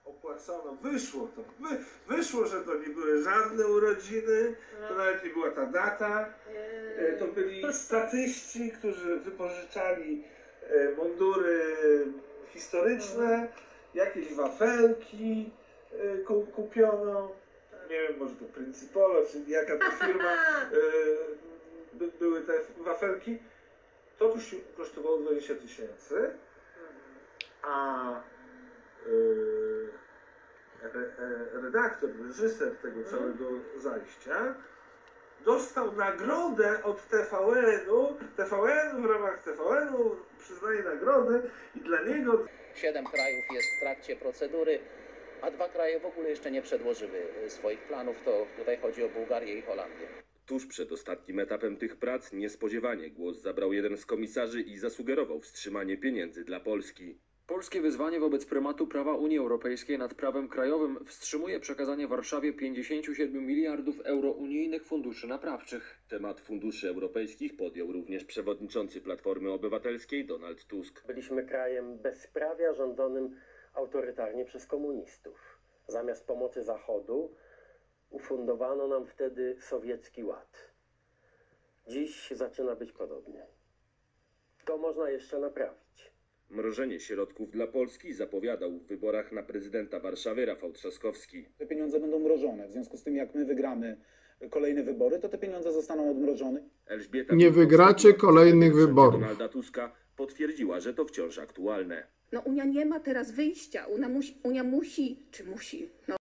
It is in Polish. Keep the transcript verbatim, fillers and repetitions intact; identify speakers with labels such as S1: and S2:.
S1: opłacono, wyszło to, Wy, wyszło, że to nie były żadne urodziny, to nawet nie była ta data, to byli statyści, którzy wypożyczali mundury historyczne, jakieś wafelki kupiono, nie wiem, może to Principolo, czy jaka to firma, by, były te wafelki, to kosztowało dwadzieścia tysięcy, a yy, re, redaktor, reżyser tego całego zajścia dostał nagrodę od T V N-u, T V N w ramach T V N-u przyznaje nagrody i dla niego...
S2: Siedem krajów jest w trakcie procedury, a dwa kraje w ogóle jeszcze nie przedłożyły swoich planów, to tutaj chodzi o Bułgarię i Holandię.
S3: Tuż przed ostatnim etapem tych prac niespodziewanie głos zabrał jeden z komisarzy i zasugerował wstrzymanie pieniędzy dla Polski.
S4: Polskie wyzwanie wobec prymatu prawa Unii Europejskiej nad prawem krajowym wstrzymuje przekazanie Warszawie pięćdziesięciu siedmiu miliardów euro unijnych funduszy naprawczych.
S3: Temat funduszy europejskich podjął również przewodniczący Platformy Obywatelskiej Donald Tusk.
S5: Byliśmy krajem bezprawia rządzonym autorytarnie przez komunistów. Zamiast pomocy Zachodu ufundowano nam wtedy sowiecki ład. Dziś zaczyna być podobnie. To można jeszcze naprawić.
S3: Mrożenie środków dla Polski zapowiadał w wyborach na prezydenta Warszawy Rafał Trzaskowski.
S6: Te pieniądze będą mrożone. W związku z tym, jak my wygramy kolejne wybory, to te pieniądze zostaną odmrożone.
S3: Elżbieta
S7: Nie wygracie kolejnych wyborów.
S3: Donalda Tuska potwierdziła, że to wciąż aktualne.
S8: No Unia nie ma teraz wyjścia. Unia musi, Unia musi czy musi, no